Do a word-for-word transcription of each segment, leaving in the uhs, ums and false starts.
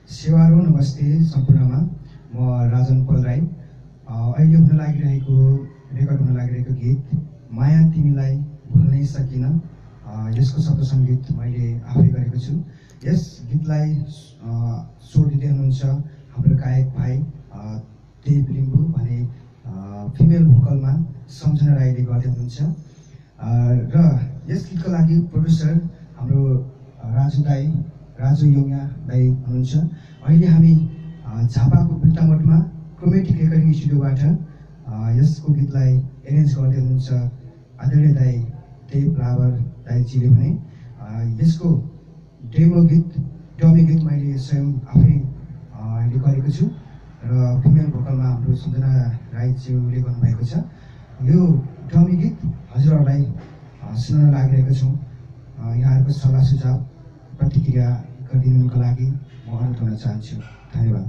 सेवारो नमस्ते सम्पूर्णमा म राजन पल राई अहिले हुन लागिरहेको रेकर्ड हुन लागिरहेको गीत माया तिमीलाई भुल्नै सकिन यसको शब्द सङ्गीत मैले आफै गरेको छु। यस गीतलाई स्वर दिँदै हुनुहुन्छ हाम्रो गायक भाइ देव लिम्बू भने फिमेल भोकलमा सम्झना राईले गर्दै हुनुहुन्छ र यस गीतको लागि प्रड्युसर हाम्रो राजु दाई राजु योङ्या दाई हुनुहुन्छ। अहिले हामी झापाको बिल्टामोडमा क्रोमेटिक रेकर्डिङ स्टुडियोबाट यसको गीतलाई एरेन्ज गर्दै हुनुहुन्छ आदरणीय दाई देव लावर दाईजीले भने यसको डेमो गीत डमी गीत मैले स्वयं आफै अहिले गरेको छु र फिमेल भोकलमा हाम्रो सम्झना राईज्यूले गर्नुभएको छ। यो डमी गीत हजुरहरूलाई सुन्न लागिरहेको छौँ। यहाँहरूको सल्लाह सुझाव प्रतिक्रिया गरिदिनुको लागि म अनुरोध गर्न चाहन्छु। धन्यवाद।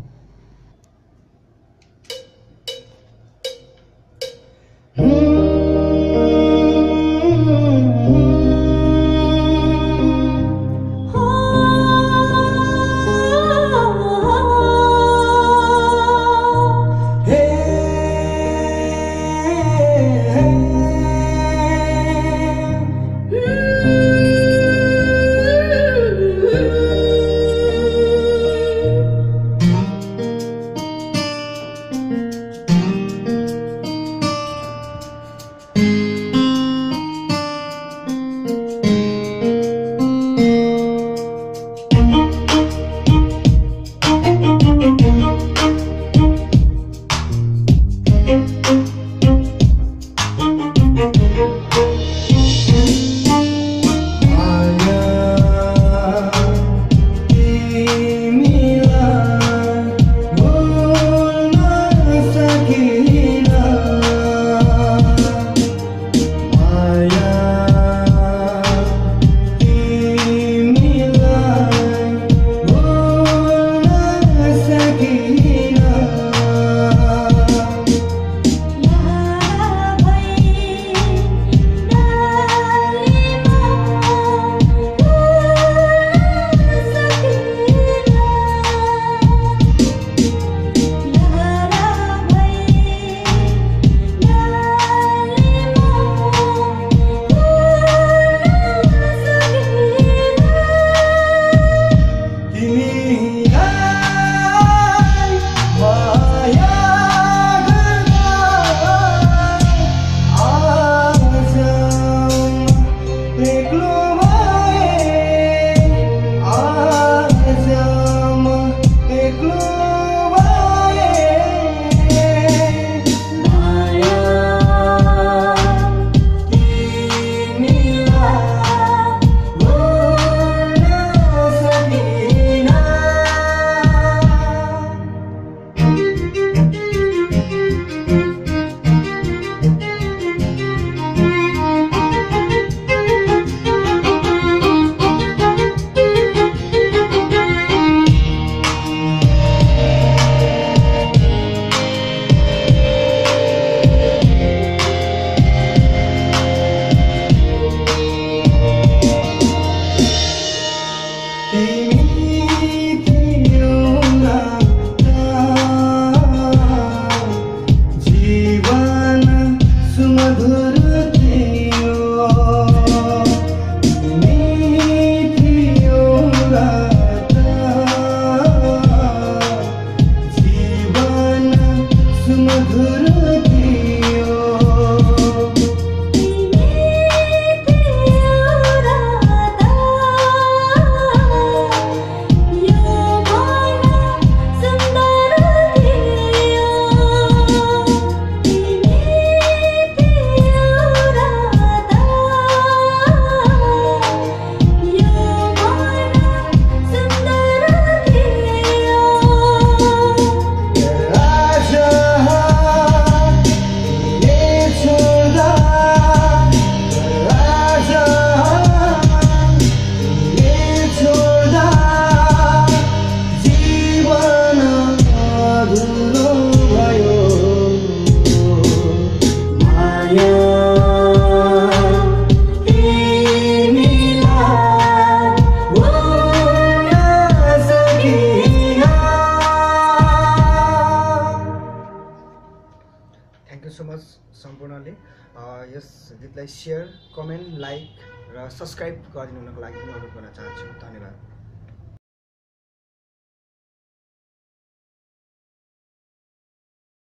थ्याङ्क यू सो मच सम्पूर्णले यस गीतलाई सेयर, कमेन्ट, लाइक र सब्सक्राइब गरिदिनुको लागि पनि अनुरोध गर्न चाहन्छु। धन्यवाद।